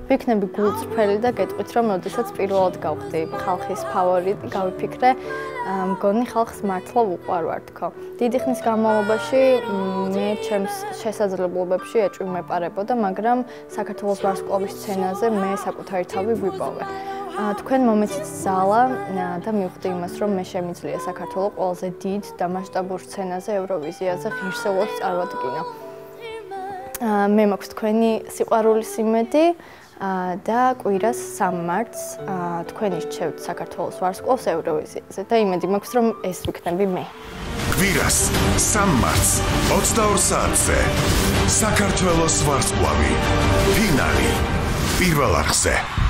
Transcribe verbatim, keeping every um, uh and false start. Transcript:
ვიქნები გულწრფელი და გეტყვით, რომ როდესაც პირველად გავხდი ხალხის ფავორიტი, გავიფიქრე, მგონი ხალხს მართლა უყვარვარ თქო. დიდი ხნის განმავლობაში მე ჩემს შესაძლებლობებში ეჭვი მეპარებოდა, მაგრამ საქართველოს ვარსკვლავის სცენაზე მე საკუთარი თავი ვიპოვე. თქვენ მომეცით ძალა და მივხვდი იმას, რომ მე შემიძლია საქართველოს ყველაზე დიდ და მასშტაბურ სცენაზე ევროვიზიაზე ღირსეულებს წარვადგინო. მე მაქვს თქვენი სიყვარულის იმედი და კვირას სამ მარტს თქვენი რჩევთ საქართველოს ვარსკვლავს ევროვიზიაზე და იმედი მაქვს, რომ ეს ვიქნები მე. კვირას სამ მარტს ოცდაორ საათზე საქართველოს ვარსკვლავი ფინალი პირველ არხზე.